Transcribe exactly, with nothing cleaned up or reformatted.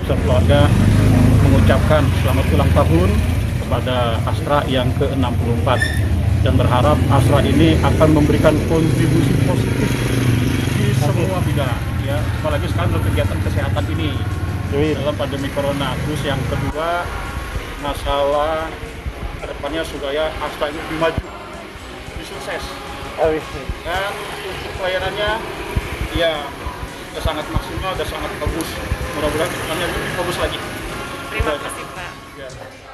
besar keluarga mengucapkan selamat ulang tahun kepada Astra yang ke enam puluh empat dan berharap Astra ini akan memberikan kontribusi positif di semua bidang, ya, apalagi sekarang dalam kegiatan kesehatan ini dalam pandemi corona. Terus yang kedua, masalah kedepannya supaya Astra ini lebih maju, lebih sukses, dan untuk pelayanannya ya sudah sangat maksimal, sudah sangat bagus. Mudah-mudahan kedepannya lebih bagus lagi. Terima kasih Pak. Ya.